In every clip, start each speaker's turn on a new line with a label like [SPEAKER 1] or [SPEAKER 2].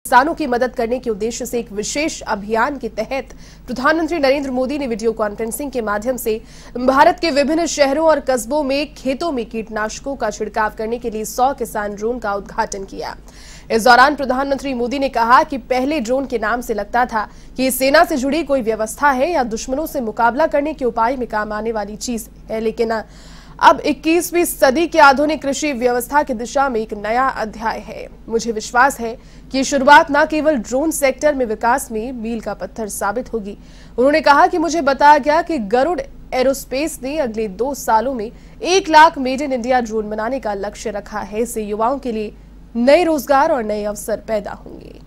[SPEAKER 1] किसानों की मदद करने के उद्देश्य से एक विशेष अभियान के तहत प्रधानमंत्री नरेंद्र मोदी ने वीडियो कॉन्फ्रेंसिंग के माध्यम से भारत के विभिन्न शहरों और कस्बों में खेतों में कीटनाशकों का छिड़काव करने के लिए 100 किसान ड्रोन का उद्घाटन किया। इस दौरान प्रधानमंत्री मोदी ने कहा कि पहले ड्रोन के नाम से लगता था कि ये सेना से जुड़ी कोई व्यवस्था है या दुश्मनों से मुकाबला करने के उपाय में काम आने वाली चीज है, लेकिन अब 21वीं सदी के आधुनिक कृषि व्यवस्था की दिशा में एक नया अध्याय है। मुझे विश्वास है कि ये शुरुआत न केवल ड्रोन सेक्टर में विकास में मील का पत्थर साबित होगी। उन्होंने कहा कि मुझे बताया गया कि गरुड़ एरोस्पेस ने अगले 2 सालों में 1 lakh made in India drone बनाने का लक्ष्य रखा है। इससे युवाओं के लिए नए रोजगार और नए अवसर पैदा होंगे।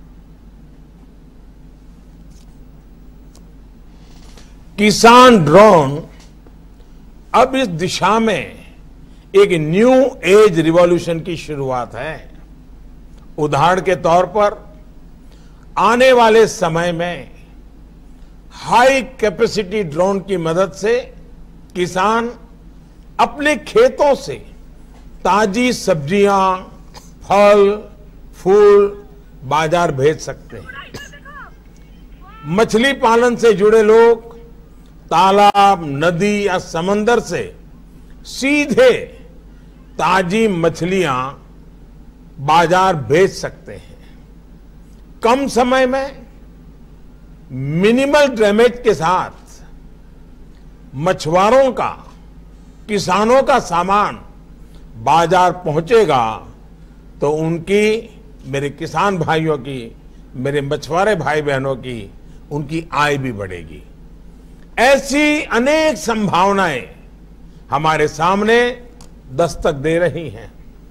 [SPEAKER 2] किसान ड्रोन अब इस दिशा में एक न्यू एज रिवॉल्यूशन की शुरुआत है। उदाहरण के तौर पर आने वाले समय में हाई कैपेसिटी ड्रोन की मदद से किसान अपने खेतों से ताजी सब्जियां, फल, फूल बाजार भेज सकते हैं। मछली पालन से जुड़े लोग तालाब, नदी या समंदर से सीधे ताजी मछलियां बाजार भेज सकते हैं। कम समय में मिनिमल डैमेज के साथ मछुआरों का, किसानों का सामान बाजार पहुंचेगा तो उनकी, मेरे किसान भाइयों की, मेरे मछुआरे भाई बहनों की, उनकी आय भी बढ़ेगी। ऐसी अनेक संभावनाएं हमारे सामने दस्तक दे रही हैं।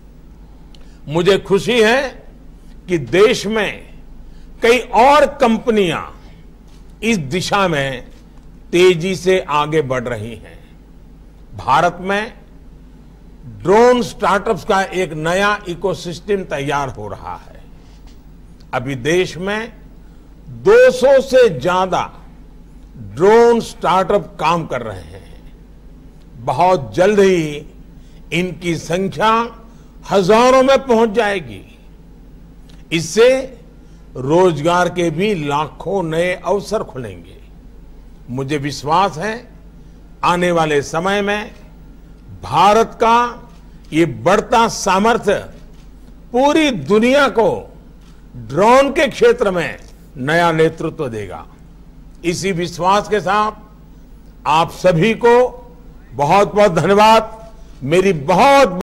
[SPEAKER 2] मुझे खुशी है कि देश में कई और कंपनियां इस दिशा में तेजी से आगे बढ़ रही हैं। भारत में ड्रोन स्टार्टअप्स का एक नया इकोसिस्टम तैयार हो रहा है। अभी देश में 200 से ज्यादा ड्रोन स्टार्टअप काम कर रहे हैं। बहुत जल्द ही इनकी संख्या हजारों में पहुंच जाएगी। इससे रोजगार के भी लाखों नए अवसर खुलेंगे। मुझे विश्वास है आने वाले समय में भारत का ये बढ़ता सामर्थ्य पूरी दुनिया को ड्रोन के क्षेत्र में नया नेतृत्व देगा। इसी विश्वास के साथ आप सभी को बहुत बहुत धन्यवाद। मेरी बहुत